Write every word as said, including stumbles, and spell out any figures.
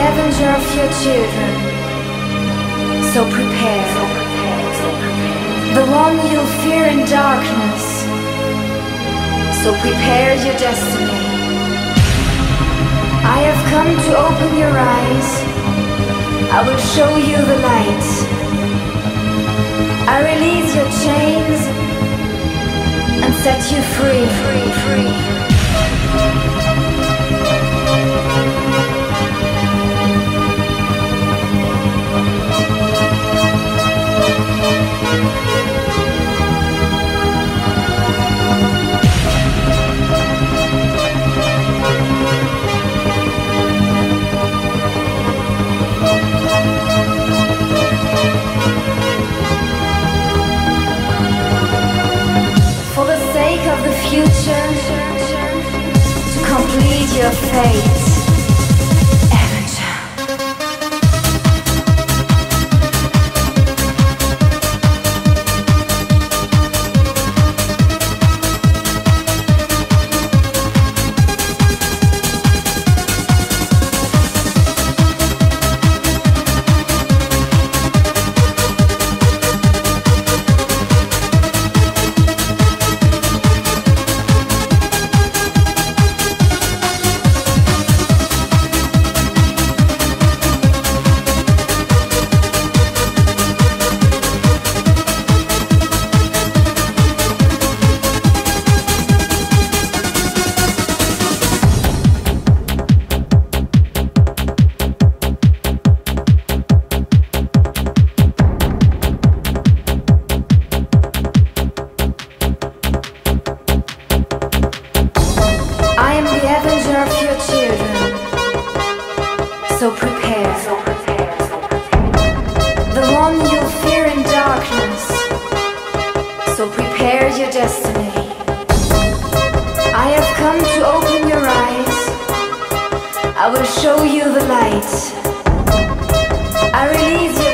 Avenger of your children. So prepare. The one you'll fear in darkness. So prepare your destiny. I have come to open your eyes. I will show you the light. I release your chains and set you free, free, free. Of the future, to complete your fate, Avenger. So prepare. The one you'll fear in darkness. So prepare your destiny. I have come to open your eyes. I will show you the light. I release your